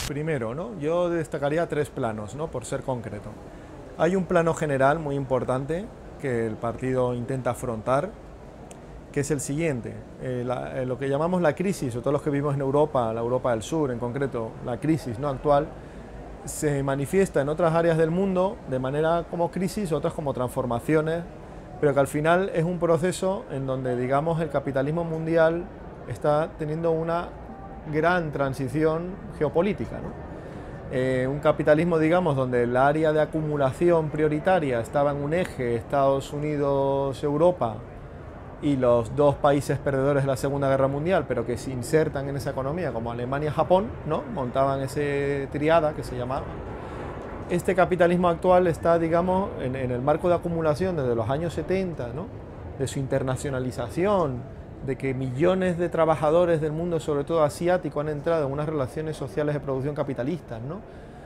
Primero, ¿no? Yo destacaría tres planos, ¿no? Por ser concreto. Hay un plano general muy importante que el partido intenta afrontar, que es el siguiente. Lo que llamamos la crisis, o todos los que vivimos en Europa, la Europa del Sur en concreto, la crisis, ¿no?, actual, se manifiesta en otras áreas del mundo de manera como crisis, otras como transformaciones, pero que al final es un proceso en donde, digamos, el capitalismo mundial está teniendo una gran transición geopolítica, ¿no? Un capitalismo, digamos, donde el área de acumulación prioritaria estaba en un eje Estados Unidos-Europa y los dos países perdedores de la Segunda Guerra Mundial, pero que se insertan en esa economía, como Alemania-Japón, ¿no? Montaban ese triada que se llamaba. Este capitalismo actual está, digamos, en el marco de acumulación desde los años 70, ¿no?, de su internacionalización, de que millones de trabajadores del mundo, sobre todo asiático, han entrado en unas relaciones sociales de producción capitalistas, ¿no?,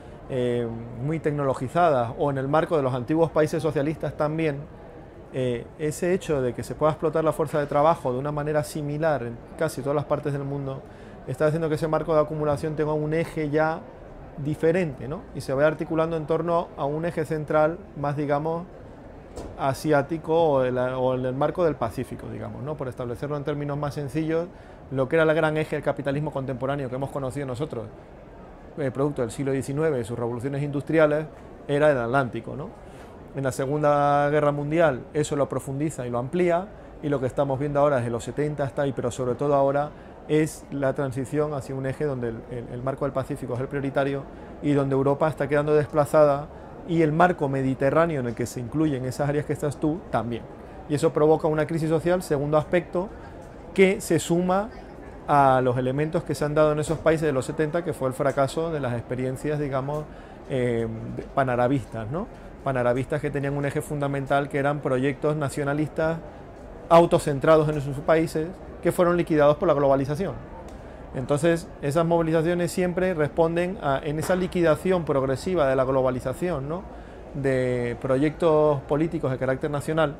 muy tecnologizadas, o en el marco de los antiguos países socialistas también. Ese hecho de que se pueda explotar la fuerza de trabajo de una manera similar en casi todas las partes del mundo está haciendo que ese marco de acumulación tenga un eje ya diferente, ¿no?, y se vaya articulando en torno a un eje central más, digamos, asiático o en el marco del Pacífico, digamos, ¿no?, por establecerlo en términos más sencillos. Lo que era el gran eje del capitalismo contemporáneo que hemos conocido nosotros, producto del siglo XIX y sus revoluciones industriales, era el Atlántico, ¿no? En la Segunda Guerra Mundial eso lo profundiza y lo amplía, y lo que estamos viendo ahora desde los 70 hasta ahí, pero sobre todo ahora, es la transición hacia un eje donde el marco del Pacífico es el prioritario y donde Europa está quedando desplazada, y el marco mediterráneo en el que se incluyen esas áreas que estás tú también. Y eso provoca una crisis social, segundo aspecto, que se suma a los elementos que se han dado en esos países de los 70, que fue el fracaso de las experiencias, digamos, panarabistas, ¿no? Panarabistas que tenían un eje fundamental, que eran proyectos nacionalistas autocentrados en esos países, que fueron liquidados por la globalización. Entonces, esas movilizaciones siempre responden en esa liquidación progresiva de la globalización, ¿no?, de proyectos políticos de carácter nacional,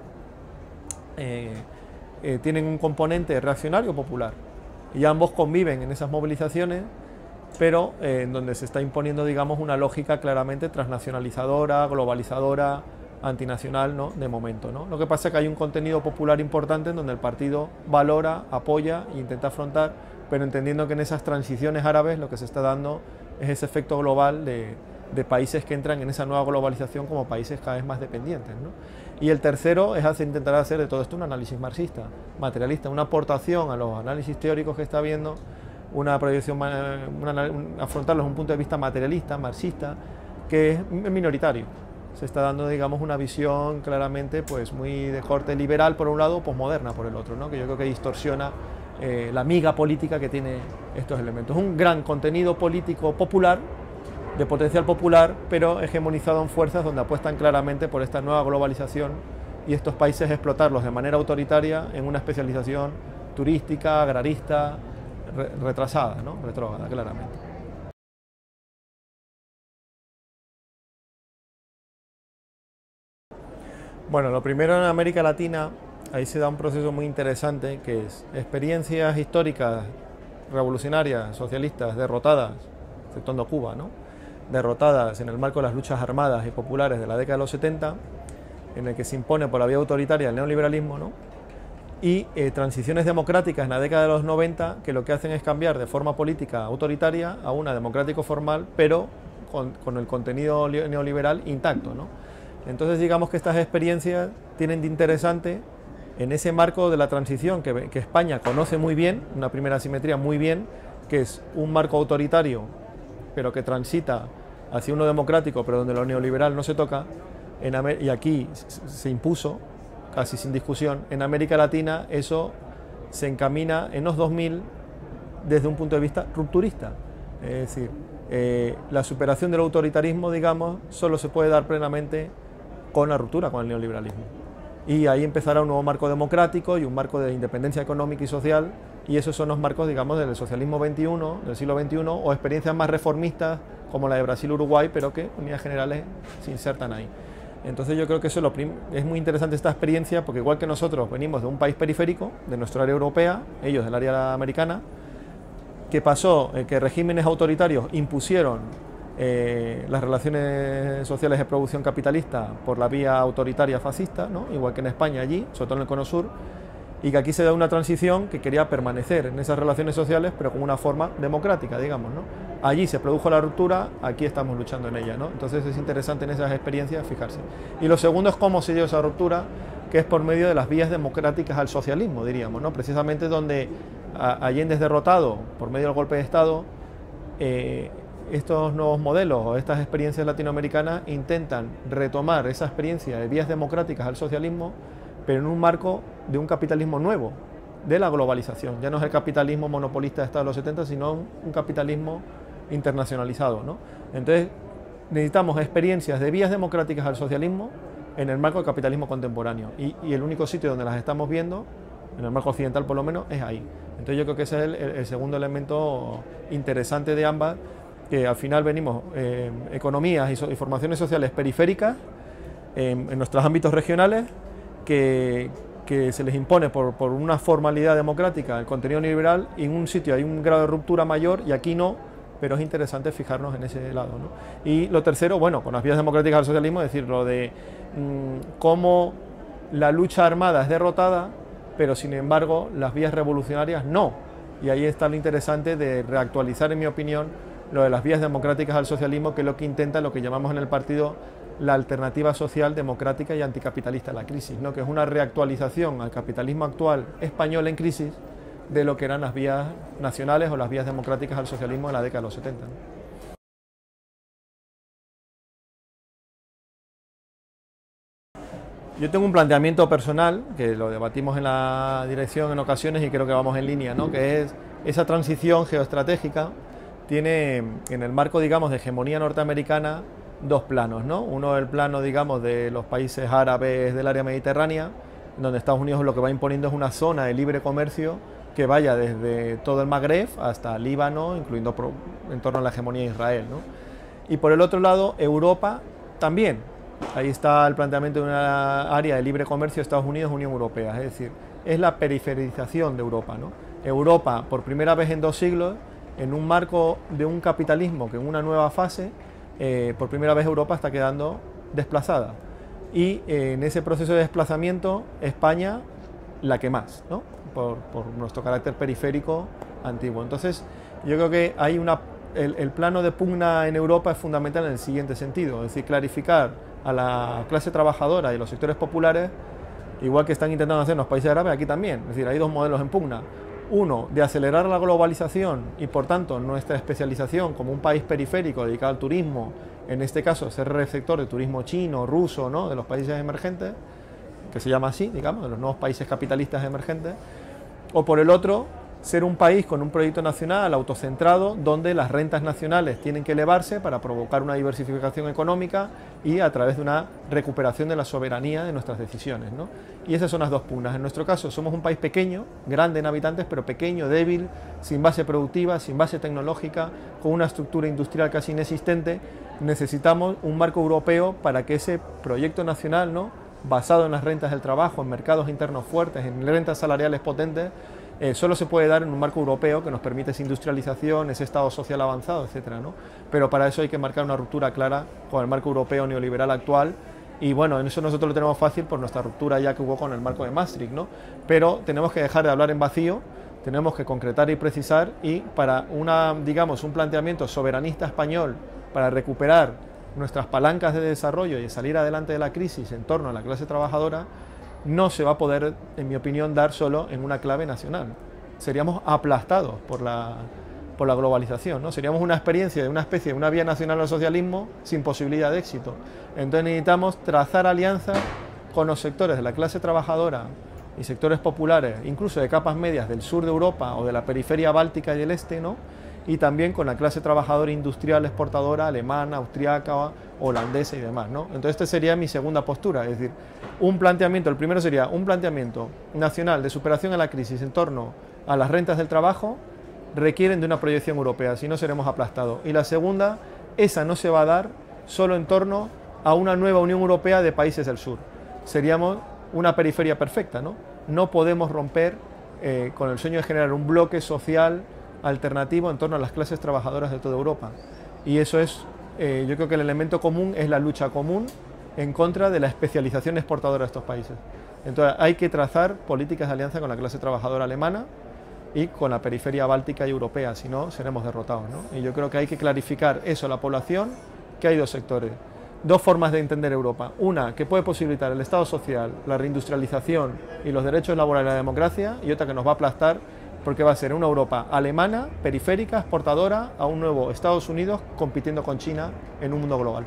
tienen un componente reaccionario popular, y ambos conviven en esas movilizaciones, pero en donde se está imponiendo, digamos, una lógica claramente transnacionalizadora, globalizadora, antinacional, ¿no?, de momento, ¿no? Lo que pasa es que hay un contenido popular importante en donde el partido valora, apoya e intenta afrontar, pero entendiendo que en esas transiciones árabes lo que se está dando es ese efecto global de países que entran en esa nueva globalización como países cada vez más dependientes, ¿no? Y el tercero es intentar hacer de todo esto un análisis marxista, materialista, una aportación a los análisis teóricos que está habiendo, una proyección, afrontarlos desde un punto de vista materialista, marxista, que es minoritario. Se está dando, digamos, una visión claramente, pues, muy de corte liberal por un lado, posmoderna por el otro, ¿no?, que yo creo que distorsiona la miga política que tiene estos elementos. Un gran contenido político popular, de potencial popular, pero hegemonizado en fuerzas donde apuestan claramente por esta nueva globalización y estos países explotarlos de manera autoritaria en una especialización turística, agrarista, retrasada, ¿no?, retrógrada, claramente. Bueno, lo primero, en América Latina, ahí se da un proceso muy interesante, que es experiencias históricas revolucionarias, socialistas, derrotadas, exceptuando Cuba, ¿no?, derrotadas en el marco de las luchas armadas y populares de la década de los 70, en el que se impone por la vía autoritaria el neoliberalismo, ¿no?, y transiciones democráticas en la década de los 90, que lo que hacen es cambiar de forma política autoritaria a una democrático formal, pero con el contenido neoliberal intacto, ¿no? Entonces, digamos que estas experiencias tienen de interesante, en ese marco de la transición que España conoce muy bien, una primera asimetría muy bien, que es un marco autoritario, pero que transita hacia uno democrático, pero donde lo neoliberal no se toca, y aquí se impuso, casi sin discusión. En América Latina eso se encamina en los 2000 desde un punto de vista rupturista. Es decir, la superación del autoritarismo, digamos, solo se puede dar plenamente con la ruptura con el neoliberalismo. Y ahí empezará un nuevo marco democrático y un marco de independencia económica y social, y esos son los marcos, digamos, del socialismo XXI, del siglo XXI, o experiencias más reformistas como la de Brasil-Uruguay, pero que en líneas generales se insertan ahí. Entonces yo creo que eso es muy interesante, esta experiencia, porque igual que nosotros venimos de un país periférico, de nuestra área europea, ellos del área americana, que pasó, que regímenes autoritarios impusieron las relaciones sociales de producción capitalista por la vía autoritaria fascista, ¿no? Igual que en España allí, sobre todo en el Cono Sur, y que aquí se da una transición que quería permanecer en esas relaciones sociales, pero con una forma democrática, digamos, ¿no? Allí se produjo la ruptura, aquí estamos luchando en ella, ¿no? Entonces es interesante en esas experiencias fijarse. Y lo segundo es cómo se dio esa ruptura, que es por medio de las vías democráticas al socialismo, diríamos, ¿no? Precisamente donde Allende es derrotado por medio del golpe de Estado, estos nuevos modelos o estas experiencias latinoamericanas intentan retomar esa experiencia de vías democráticas al socialismo, pero en un marco de un capitalismo nuevo, de la globalización. Ya no es el capitalismo monopolista de Estado de los 70, sino un capitalismo internacionalizado, ¿no? Entonces necesitamos experiencias de vías democráticas al socialismo en el marco del capitalismo contemporáneo. Y el único sitio donde las estamos viendo, en el marco occidental por lo menos, es ahí. Entonces yo creo que ese es el segundo elemento interesante de ambas, que al final venimos economías y formaciones sociales periféricas en nuestros ámbitos regionales, que se les impone por una formalidad democrática el contenido liberal, y en un sitio hay un grado de ruptura mayor y aquí no, pero es interesante fijarnos en ese lado, ¿no? Y lo tercero, bueno, con las vías democráticas al socialismo, es decir, lo de cómo la lucha armada es derrotada, pero sin embargo las vías revolucionarias no. Y ahí está lo interesante de reactualizar, en mi opinión, lo de las vías democráticas al socialismo, que es lo que intenta, lo que llamamos en el partido la alternativa social, democrática y anticapitalista a la crisis, ¿no? Que es una reactualización al capitalismo actual español en crisis de lo que eran las vías nacionales o las vías democráticas al socialismo en la década de los 70, ¿no? Yo tengo un planteamiento personal, que lo debatimos en la dirección en ocasiones y creo que vamos en línea, ¿no? Que es esa transición geoestratégica tiene en el marco, digamos, de hegemonía norteamericana dos planos, ¿no? Uno el plano, digamos, de los países árabes del área mediterránea, donde Estados Unidos lo que va imponiendo es una zona de libre comercio que vaya desde todo el Magreb hasta Líbano, incluyendo en torno a la hegemonía de Israel, ¿no? Y por el otro lado, Europa también. Ahí está el planteamiento de una área de libre comercio Estados Unidos-Unión Europea, es decir, es la periferización de Europa, ¿no? Europa, por primera vez en 2 siglos, en un marco de un capitalismo que en una nueva fase, por primera vez Europa está quedando desplazada. Y en ese proceso de desplazamiento, España la que más, ¿no? Por nuestro carácter periférico antiguo. Entonces, yo creo que hay el plano de pugna en Europa es fundamental en el siguiente sentido, es decir, clarificar a la clase trabajadora y los sectores populares, igual que están intentando hacer en los países árabes, aquí también. Es decir, hay dos modelos en pugna. Uno, de acelerar la globalización y por tanto nuestra especialización como un país periférico dedicado al turismo, en este caso ser receptor de turismo chino, ruso, ¿no? De los países emergentes, que se llama así, digamos, de los nuevos países capitalistas emergentes. O por el otro, ser un país con un proyecto nacional autocentrado, donde las rentas nacionales tienen que elevarse para provocar una diversificación económica y a través de una recuperación de la soberanía de nuestras decisiones, ¿no? Y esas son las dos pugnas. En nuestro caso somos un país pequeño, grande en habitantes, pero pequeño, débil, sin base productiva, sin base tecnológica, con una estructura industrial casi inexistente. Necesitamos un marco europeo para que ese proyecto nacional, ¿no?, basado en las rentas del trabajo, en mercados internos fuertes, en rentas salariales potentes, solo se puede dar en un marco europeo que nos permite esa industrialización, ese estado social avanzado, etcétera, ¿no? Pero para eso hay que marcar una ruptura clara con el marco europeo neoliberal actual, y bueno, en eso nosotros lo tenemos fácil por nuestra ruptura ya que hubo con el marco de Maastricht, ¿no? Pero tenemos que dejar de hablar en vacío, tenemos que concretar y precisar, y para digamos, un planteamiento soberanista español para recuperar nuestras palancas de desarrollo y salir adelante de la crisis en torno a la clase trabajadora, no se va a poder, en mi opinión, dar solo en una clave nacional. Seríamos aplastados por la globalización, ¿no? Seríamos una experiencia de una especie de una vía nacional al socialismo sin posibilidad de éxito. Entonces necesitamos trazar alianzas con los sectores de la clase trabajadora y sectores populares, incluso de capas medias del sur de Europa o de la periferia báltica y del este, ¿no? Y también con la clase trabajadora industrial exportadora alemana, austriaca, holandesa y demás, ¿no? Entonces esta sería mi segunda postura, es decir, un planteamiento, el primero sería un planteamiento nacional de superación a la crisis en torno a las rentas del trabajo, requieren de una proyección europea, si no seremos aplastados. Y la segunda, esa no se va a dar solo en torno a una nueva Unión Europea de países del sur. Seríamos una periferia perfecta, ¿no? No podemos romper con el sueño de generar un bloque social alternativo en torno a las clases trabajadoras de toda Europa. Y eso es, yo creo que el elemento común es la lucha común en contra de la especialización exportadora de estos países. Entonces hay que trazar políticas de alianza con la clase trabajadora alemana y con la periferia báltica y europea, si no seremos derrotados, ¿no? Y yo creo que hay que clarificar eso a la población, que hay dos sectores, dos formas de entender Europa. Una, que puede posibilitar el Estado social, la reindustrialización y los derechos laborales y la democracia, y otra que nos va a aplastar porque va a ser una Europa alemana, periférica, exportadora, a un nuevo Estados Unidos compitiendo con China en un mundo global.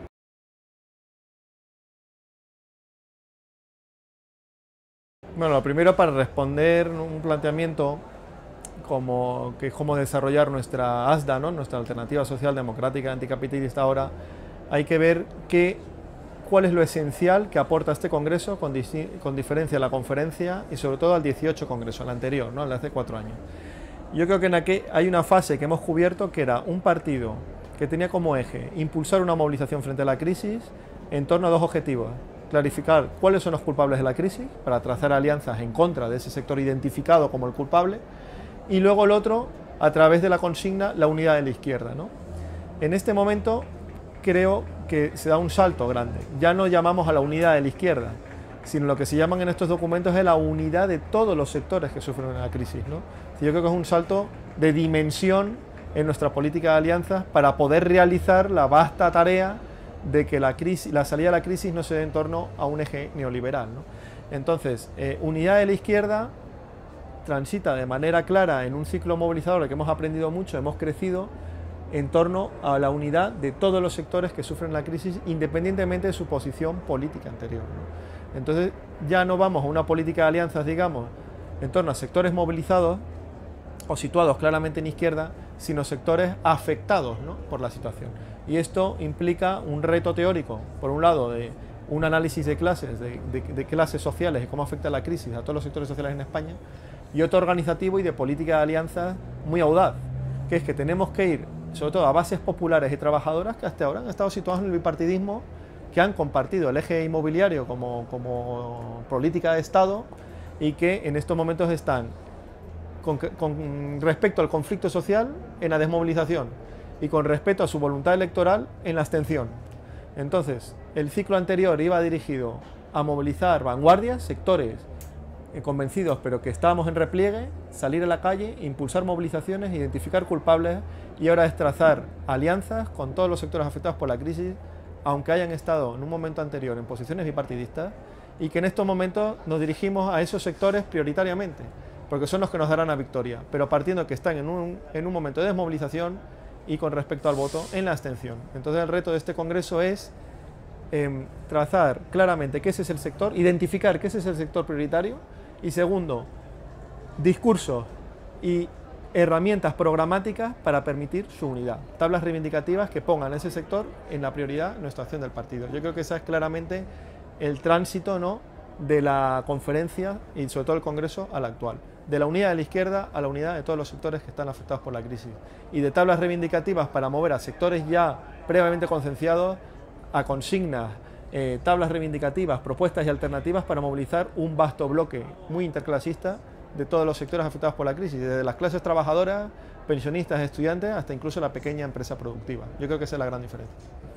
Bueno, lo primero, para responder un planteamiento como que es cómo desarrollar nuestra ASDA, ¿no? Nuestra alternativa social democrática anticapitalista ahora, hay que ver cuál es lo esencial que aporta este Congreso con diferencia a la conferencia y sobre todo al 18 Congreso, al anterior, ¿no? Al de hace 4 años. Yo creo que hay una fase que hemos cubierto que era un partido que tenía como eje impulsar una movilización frente a la crisis en torno a dos objetivos: clarificar cuáles son los culpables de la crisis para trazar alianzas en contra de ese sector identificado como el culpable, y luego el otro, a través de la consigna, la unidad de la izquierda, ¿no? En este momento creo que se da un salto grande. Ya no llamamos a la unidad de la izquierda, sino lo que se llaman en estos documentos es la unidad de todos los sectores que sufren la crisis, ¿no? Yo creo que es un salto de dimensión en nuestra política de alianzas para poder realizar la vasta tarea de que la salida de la crisis no se dé en torno a un eje neoliberal, ¿no? Entonces, unidad de la izquierda transita de manera clara en un ciclo movilizador que hemos aprendido mucho, hemos crecido en torno a la unidad de todos los sectores que sufren la crisis, independientemente de su posición política anterior, ¿no? Entonces ya no vamos a una política de alianzas, digamos, en torno a sectores movilizados o situados claramente en izquierda, sino sectores afectados, ¿no?, por la situación. Y esto implica un reto teórico, por un lado, de un análisis de clases, de clases sociales y cómo afecta la crisis a todos los sectores sociales en España, y otro organizativo y de política de alianzas muy audaz, que es que tenemos que ir sobre todo a bases populares y trabajadoras que hasta ahora han estado situadas en el bipartidismo, que han compartido el eje inmobiliario como política de Estado y que en estos momentos están con respecto al conflicto social en la desmovilización y con respecto a su voluntad electoral en la abstención. Entonces, el ciclo anterior iba dirigido a movilizar vanguardias, sectores convencidos pero que estábamos en repliegue, salir a la calle, impulsar movilizaciones, identificar culpables, y ahora es trazar alianzas con todos los sectores afectados por la crisis, aunque hayan estado en un momento anterior en posiciones bipartidistas, y que en estos momentos nos dirigimos a esos sectores prioritariamente, porque son los que nos darán la victoria, pero partiendo que están en un momento de desmovilización y con respecto al voto en la abstención. Entonces el reto de este Congreso es trazar claramente qué ese es el sector, identificar qué ese es el sector prioritario, y segundo, discursos y herramientas programáticas para permitir su unidad, tablas reivindicativas que pongan a ese sector en la prioridad en nuestra acción del partido. Yo creo que ese es claramente el tránsito, ¿no?, de la conferencia y sobre todo el Congreso a la actual, de la unidad de la izquierda a la unidad de todos los sectores que están afectados por la crisis, y de tablas reivindicativas para mover a sectores ya previamente concienciados a consignas, tablas reivindicativas, propuestas y alternativas para movilizar un vasto bloque muy interclasista de todos los sectores afectados por la crisis, desde las clases trabajadoras, pensionistas, estudiantes, hasta incluso la pequeña empresa productiva. Yo creo que esa es la gran diferencia.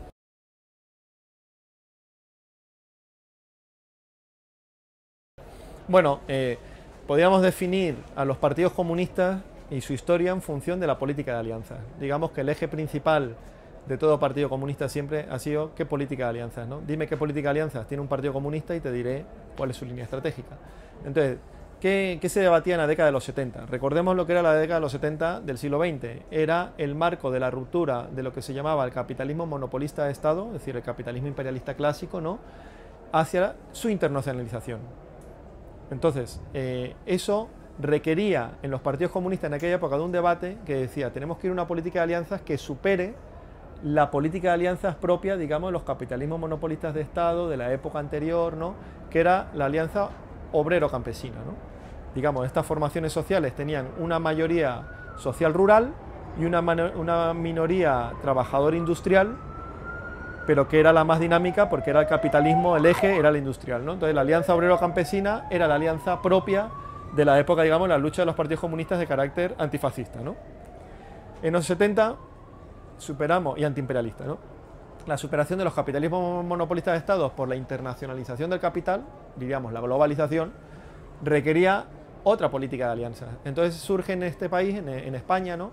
Bueno, podríamos definir a los partidos comunistas y su historia en función de la política de alianzas. Digamos que el eje principal de todo partido comunista siempre ha sido qué política de alianzas, ¿no? Dime qué política de alianzas tiene un partido comunista y te diré cuál es su línea estratégica. Entonces, ¿qué se debatía en la década de los 70? Recordemos lo que era la década de los 70 del siglo XX. Era el marco de la ruptura de lo que se llamaba el capitalismo monopolista de Estado, es decir, el capitalismo imperialista clásico, ¿no?, hacia su internacionalización. Entonces, eso requería en los partidos comunistas en aquella época de un debate que decía: tenemos que ir a una política de alianzas que supere la política de alianzas propia, digamos, de los capitalismos monopolistas de Estado de la época anterior, ¿no?, que era la alianza obrero-campesina, ¿no? Digamos, estas formaciones sociales tenían una mayoría social rural y una minoría trabajador industrial, pero que era la más dinámica porque era el capitalismo, el eje era la industrial, ¿no? Entonces la alianza obrero-campesina era la alianza propia de la época, digamos, la lucha de los partidos comunistas de carácter antifascista, ¿no? En los 70 superamos, y antiimperialista, ¿no? La superación de los capitalismos monopolistas de estados por la internacionalización del capital, diríamos la globalización, requería otra política de alianzas. Entonces surge en este país, en España, ¿no?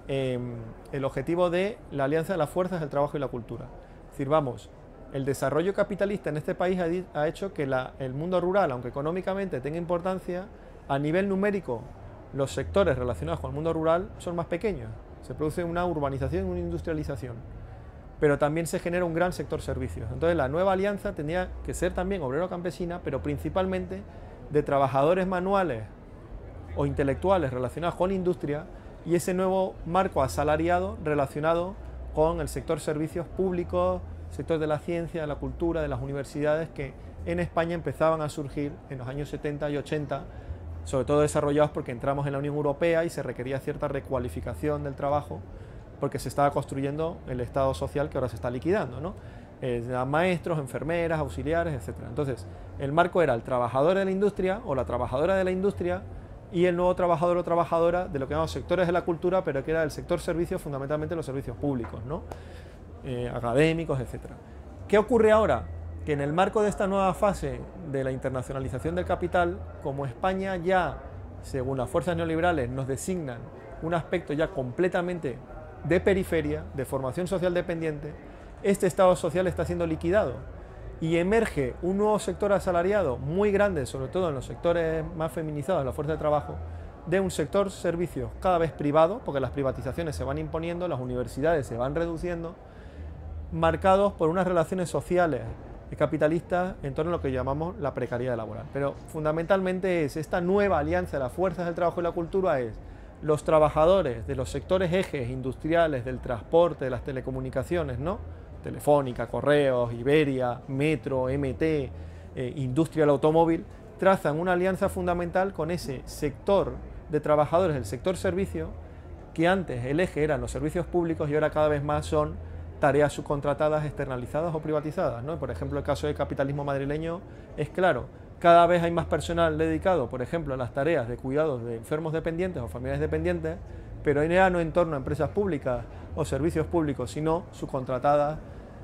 El objetivo de la alianza de las fuerzas del trabajo y la cultura. Es decir, vamos, el desarrollo capitalista en este país ha hecho que el mundo rural, aunque económicamente tenga importancia, a nivel numérico los sectores relacionados con el mundo rural son más pequeños. Se produce una urbanización y una industrialización. Pero también se genera un gran sector servicios. Entonces la nueva alianza tendría que ser también obrero-campesina, pero principalmente de trabajadores manuales o intelectuales relacionados con la industria, y ese nuevo marco asalariado relacionado con el sector servicios públicos, sector de la ciencia, de la cultura, de las universidades, que en España empezaban a surgir en los años 70 y 80, sobre todo desarrollados porque entramos en la Unión Europea y se requería cierta recualificación del trabajo, porque se estaba construyendo el Estado social que ahora se está liquidando, ¿no? Maestros, enfermeras, auxiliares, etc. Entonces, el marco era el trabajador de la industria o la trabajadora de la industria y el nuevo trabajador o trabajadora de lo que llamamos sectores de la cultura, pero que era el sector servicios, fundamentalmente los servicios públicos, ¿no? Académicos, etc. ¿Qué ocurre ahora? Que en el marco de esta nueva fase de la internacionalización del capital, como España ya, según las fuerzas neoliberales, nos designan un aspecto ya completamente de periferia, de formación social dependiente, este Estado social está siendo liquidado y emerge un nuevo sector asalariado muy grande, sobre todo en los sectores más feminizados de la fuerza de trabajo, de un sector servicios cada vez privado, porque las privatizaciones se van imponiendo, las universidades se van reduciendo, marcados por unas relaciones sociales y capitalistas en torno a lo que llamamos la precariedad laboral. Pero fundamentalmente es esta nueva alianza de las fuerzas del trabajo y la cultura, es los trabajadores de los sectores ejes industriales, del transporte, de las telecomunicaciones, ¿no? Telefónica, Correos, Iberia, Metro, MT, industria del automóvil, trazan una alianza fundamental con ese sector de trabajadores del sector servicio, que antes el eje eran los servicios públicos y ahora cada vez más son tareas subcontratadas, externalizadas o privatizadas, ¿no? Por ejemplo, el caso del capitalismo madrileño es claro. Cada vez hay más personal dedicado, por ejemplo, a las tareas de cuidados de enfermos dependientes o familiares dependientes, pero ya no en torno a empresas públicas o servicios públicos, sino subcontratadas,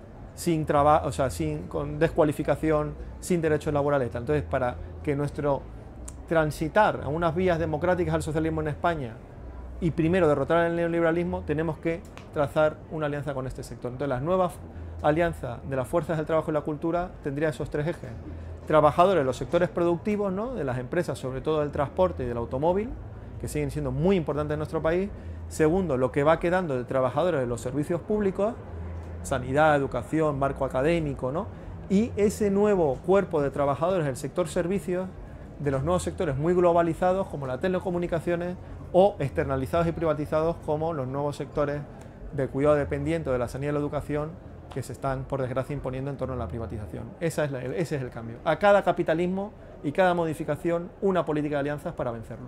sin trabajo, o sea, con descualificación, sin derechos laborales. Entonces, para que nuestro transitar a unas vías democráticas al socialismo en España y primero derrotar el neoliberalismo, tenemos que trazar una alianza con este sector. Entonces, las nuevas alianzas de las fuerzas del trabajo y la cultura tendría esos tres ejes. Trabajadores de los sectores productivos, ¿no? De las empresas, sobre todo del transporte y del automóvil, que siguen siendo muy importantes en nuestro país. Segundo, lo que va quedando de trabajadores de los servicios públicos, sanidad, educación, marco académico, ¿no? Y ese nuevo cuerpo de trabajadores del sector servicios, de los nuevos sectores muy globalizados, como las telecomunicaciones, o externalizados y privatizados, como los nuevos sectores de cuidado dependiente, de la sanidad y la educación, que se están, por desgracia, imponiendo en torno a la privatización. Ese es el cambio. A cada capitalismo y cada modificación, una política de alianzas para vencerlo.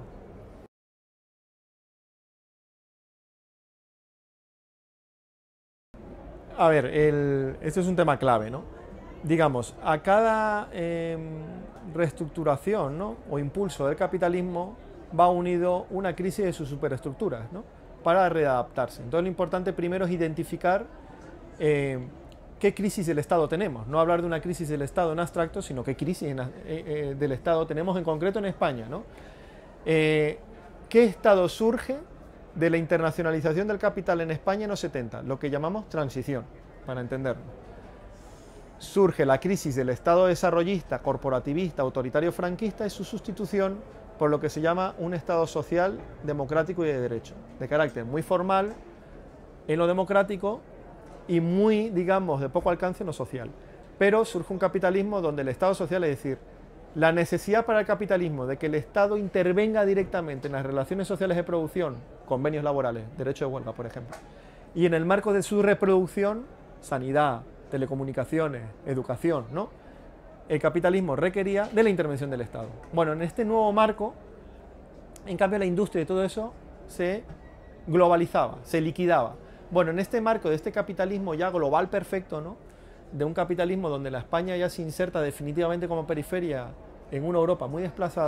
A ver, este es un tema clave, ¿no? Digamos, a cada reestructuración, ¿no? O impulso del capitalismo va unido una crisis de sus superestructuras, ¿no? Para readaptarse. Entonces lo importante primero es identificar qué crisis del Estado tenemos. No hablar de una crisis del Estado en abstracto, sino qué crisis del Estado tenemos en concreto en España, ¿no? ¿Qué Estado surge de la internacionalización del capital en España en los 70? Lo que llamamos transición, para entenderlo. Surge la crisis del Estado desarrollista, corporativista, autoritario franquista y su sustitución por lo que se llama un Estado social, democrático y de derecho, de carácter muy formal en lo democrático y muy, digamos, de poco alcance en lo social. Pero surge un capitalismo donde el Estado social, es decir, la necesidad para el capitalismo de que el Estado intervenga directamente en las relaciones sociales de producción, convenios laborales, derecho de huelga, por ejemplo, y en el marco de su reproducción, sanidad, telecomunicaciones, educación, ¿no? El capitalismo requería de la intervención del Estado. Bueno, en este nuevo marco, en cambio la industria y todo eso se globalizaba, se liquidaba. Bueno, en este marco de este capitalismo ya global perfecto, ¿no? De un capitalismo donde la España ya se inserta definitivamente como periferia en una Europa muy desplazada,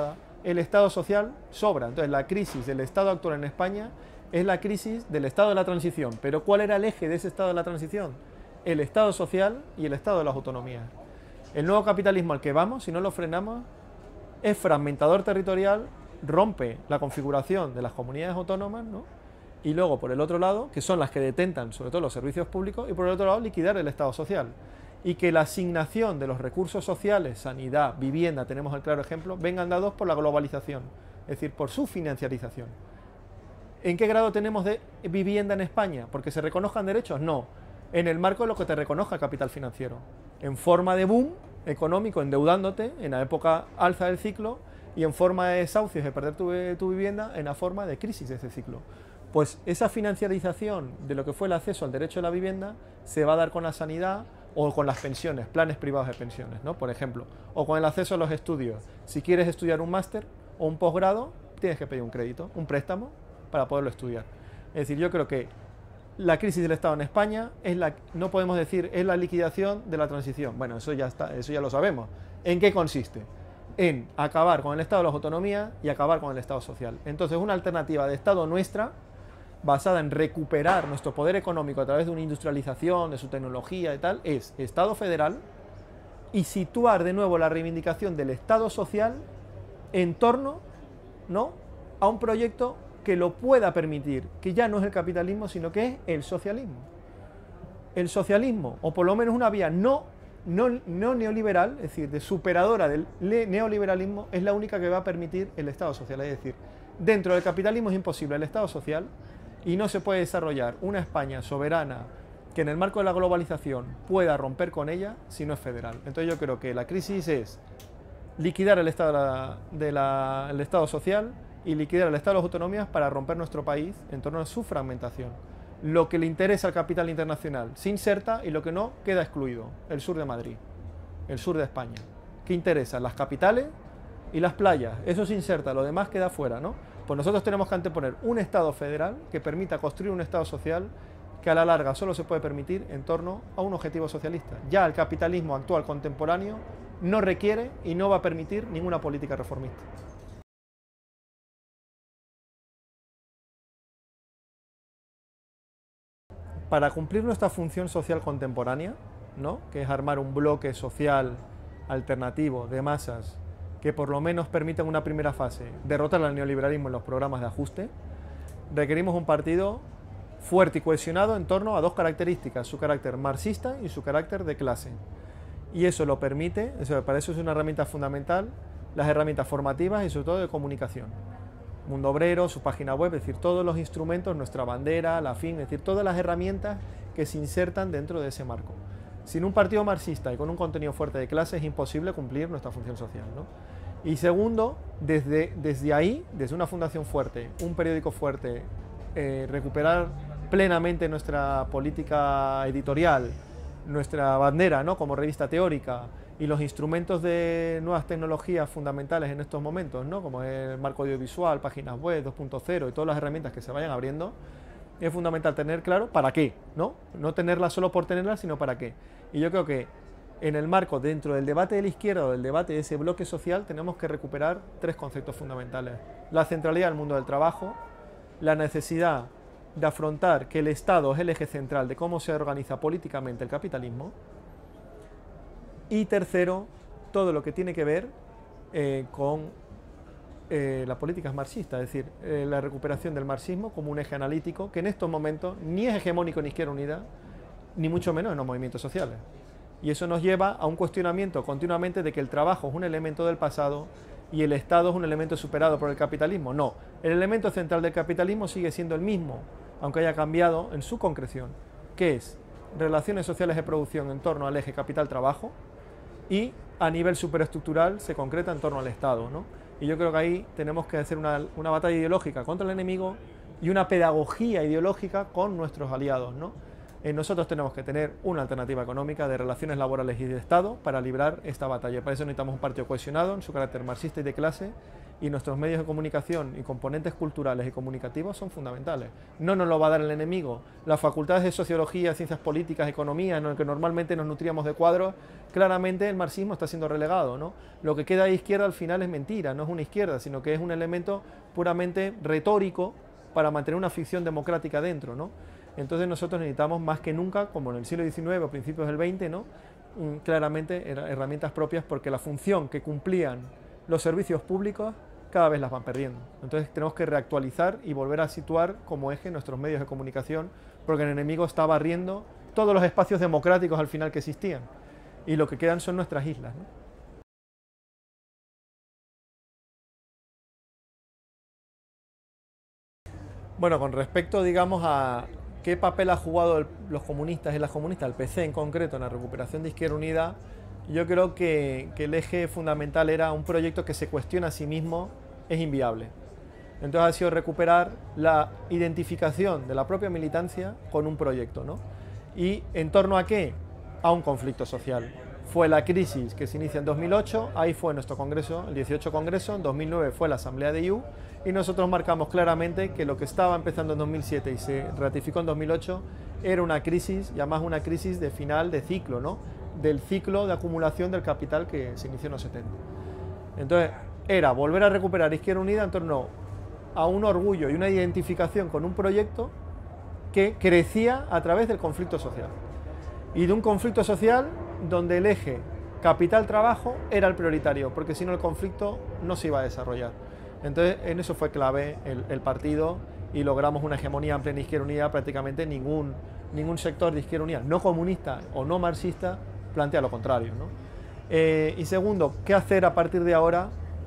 el Estado social sobra. Entonces la crisis del Estado actual en España es la crisis del Estado de la transición. Pero ¿cuál era el eje de ese Estado de la transición? El Estado social y el Estado de las autonomías. El nuevo capitalismo al que vamos, si no lo frenamos, es fragmentador territorial, rompe la configuración de las comunidades autónomas, ¿no? Y luego, por el otro lado, que son las que detentan sobre todo los servicios públicos, y por el otro lado, liquidar el Estado social. Y que la asignación de los recursos sociales, sanidad, vivienda, tenemos el claro ejemplo, vengan dados por la globalización, es decir, por su financiarización. ¿En qué grado tenemos de vivienda en España? ¿Porque se reconozcan derechos? No. En el marco de lo que te reconozca el capital financiero. En forma de boom económico, endeudándote en la época alza del ciclo, y en forma de desahucios de perder tu vivienda en la forma de crisis de ese ciclo. Pues esa financiarización de lo que fue el acceso al derecho a la vivienda se va a dar con la sanidad o con las pensiones, planes privados de pensiones, ¿no? Por ejemplo, o con el acceso a los estudios. Si quieres estudiar un máster o un posgrado, tienes que pedir un crédito, un préstamo para poderlo estudiar. Es decir, yo creo que la crisis del Estado en España no podemos decir es la liquidación de la transición. Bueno, eso ya está, eso ya lo sabemos. ¿En qué consiste? En acabar con el Estado de las autonomías y acabar con el Estado social. Entonces, una alternativa de Estado nuestra, basada en recuperar nuestro poder económico a través de una industrialización, de su tecnología y tal, es Estado federal y situar de nuevo la reivindicación del Estado social en torno, ¿no?, a un proyecto que lo pueda permitir, que ya no es el capitalismo, sino que es el socialismo. El socialismo, o por lo menos una vía no neoliberal, es decir, de superadora del neoliberalismo, es la única que va a permitir el Estado social. Es decir, dentro del capitalismo es imposible el Estado social y no se puede desarrollar una España soberana que en el marco de la globalización pueda romper con ella si no es federal. Entonces yo creo que la crisis es liquidar el Estado, el Estado social y liquidar el Estado de las autonomías para romper nuestro país en torno a su fragmentación. Lo que le interesa al capital internacional se inserta y lo que no queda excluido. El sur de Madrid, el sur de España. ¿Qué interesa? Las capitales y las playas. Eso se inserta, lo demás queda fuera, ¿no? Pues nosotros tenemos que anteponer un Estado federal que permita construir un Estado social que a la larga solo se puede permitir en torno a un objetivo socialista. Ya el capitalismo actual contemporáneo no requiere y no va a permitir ninguna política reformista. Para cumplir nuestra función social contemporánea, ¿no?, que es armar un bloque social alternativo de masas que por lo menos permitan una primera fase derrotar al neoliberalismo en los programas de ajuste, requerimos un partido fuerte y cohesionado en torno a dos características, su carácter marxista y su carácter de clase. Y eso lo permite, para eso es una herramienta fundamental, las herramientas formativas y sobre todo de comunicación. Mundo Obrero, su página web, es decir, todos los instrumentos, nuestra bandera, la FIN, es decir, todas las herramientas que se insertan dentro de ese marco. Sin un partido marxista y con un contenido fuerte de clase es imposible cumplir nuestra función social, ¿no? Y segundo, desde ahí, desde una fundación fuerte, un periódico fuerte, recuperar plenamente nuestra política editorial, nuestra bandera, ¿no?, como revista teórica, y los instrumentos de nuevas tecnologías fundamentales en estos momentos, ¿no?, como el marco audiovisual, páginas web 2.0 y todas las herramientas que se vayan abriendo, es fundamental tener claro para qué, ¿no? No tenerlas solo por tenerlas, sino para qué. Y yo creo que en el marco, dentro del debate de la izquierda o del debate de ese bloque social, tenemos que recuperar tres conceptos fundamentales. La centralidad del mundo del trabajo, la necesidad de afrontar que el Estado es el eje central de cómo se organiza políticamente el capitalismo, y tercero, todo lo que tiene que ver con las políticas marxistas, es decir, la recuperación del marxismo como un eje analítico que en estos momentos ni es hegemónico en Izquierda Unida, ni mucho menos en los movimientos sociales. Y eso nos lleva a un cuestionamiento continuamente de que el trabajo es un elemento del pasado y el Estado es un elemento superado por el capitalismo. No, el elemento central del capitalismo sigue siendo el mismo, aunque haya cambiado en su concreción, que es relaciones sociales de producción en torno al eje capital-trabajo, y a nivel superestructural se concreta en torno al Estado, ¿no? Y yo creo que ahí tenemos que hacer una batalla ideológica contra el enemigo y una pedagogía ideológica con nuestros aliados, ¿no? Nosotros tenemos que tener una alternativa económica de relaciones laborales y de Estado para librar esta batalla. Para eso necesitamos un partido cohesionado en su carácter marxista y de clase, y nuestros medios de comunicación y componentes culturales y comunicativos son fundamentales. No nos lo va a dar el enemigo. Las facultades de Sociología, Ciencias Políticas, Economía, en las que normalmente nos nutríamos de cuadros, claramente el marxismo está siendo relegado, ¿no? Lo que queda de izquierda al final es mentira, no es una izquierda, sino que es un elemento puramente retórico para mantener una ficción democrática dentro, ¿no? Entonces nosotros necesitamos más que nunca, como en el siglo XIX o principios del XX, ¿no? Claramente herramientas propias, porque la función que cumplían los servicios públicos cada vez las van perdiendo. Entonces tenemos que reactualizar y volver a situar como eje nuestros medios de comunicación, porque el enemigo está barriendo todos los espacios democráticos al final que existían, y lo que quedan son nuestras islas, ¿no? Bueno, con respecto, digamos, a qué papel ha jugado los comunistas y las comunistas, el PC en concreto, en la recuperación de Izquierda Unida, yo creo que el eje fundamental era un proyecto que se cuestiona a sí mismo, es inviable. Entonces ha sido recuperar la identificación de la propia militancia con un proyecto, ¿no? ¿Y en torno a qué? A un conflicto social. Fue la crisis que se inicia en 2008, ahí fue nuestro congreso, el 18 congreso, en 2009 fue la asamblea de IU, y nosotros marcamos claramente que lo que estaba empezando en 2007 y se ratificó en 2008 era una crisis, y además una crisis de final de ciclo, ¿no? Del ciclo de acumulación del capital que se inició en los 70. Entonces, era volver a recuperar Izquierda Unida en torno a un orgullo y una identificación con un proyecto que crecía a través del conflicto social. Y de un conflicto social donde el eje capital-trabajo era el prioritario, porque si no el conflicto no se iba a desarrollar. Entonces, en eso fue clave el partido, y logramos una hegemonía amplia en Izquierda Unida. Prácticamente ningún sector de Izquierda Unida, no comunista o no marxista, plantea lo contrario, ¿no? Y segundo, ¿qué hacer a partir de ahora?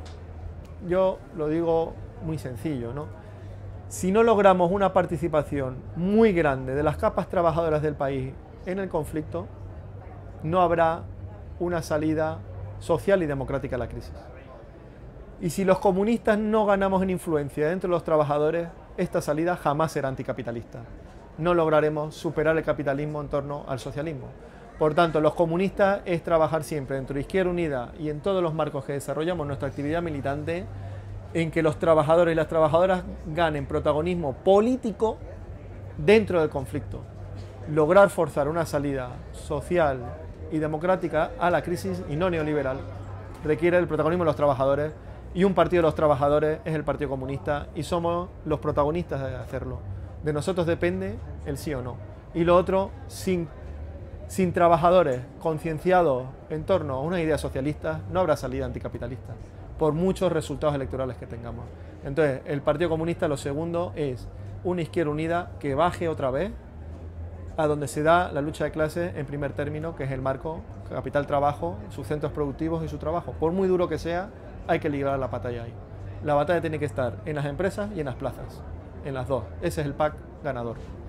Yo lo digo muy sencillo, ¿no? Si no logramos una participación muy grande de las capas trabajadoras del país en el conflicto, no habrá una salida social y democrática a la crisis. Y si los comunistas no ganamos en influencia dentro de los trabajadores, esta salida jamás será anticapitalista. No lograremos superar el capitalismo en torno al socialismo. Por tanto, los comunistas es trabajar siempre dentro de Izquierda Unida y en todos los marcos que desarrollamos nuestra actividad militante, en que los trabajadores y las trabajadoras ganen protagonismo político dentro del conflicto. Lograr forzar una salida social y democrática a la crisis, y no neoliberal, requiere el protagonismo de los trabajadores, y un partido de los trabajadores es el Partido Comunista, y somos los protagonistas de hacerlo. De nosotros depende el sí o no. Y lo otro, sin trabajadores concienciados en torno a una idea socialista, no habrá salida anticapitalista, por muchos resultados electorales que tengamos. Entonces, el Partido Comunista, lo segundo, es una Izquierda Unida que baje otra vez a donde se da la lucha de clases en primer término, que es el marco capital-trabajo, sus centros productivos y su trabajo. Por muy duro que sea, hay que librar la batalla ahí. La batalla tiene que estar en las empresas y en las plazas, en las dos. Ese es el pack ganador.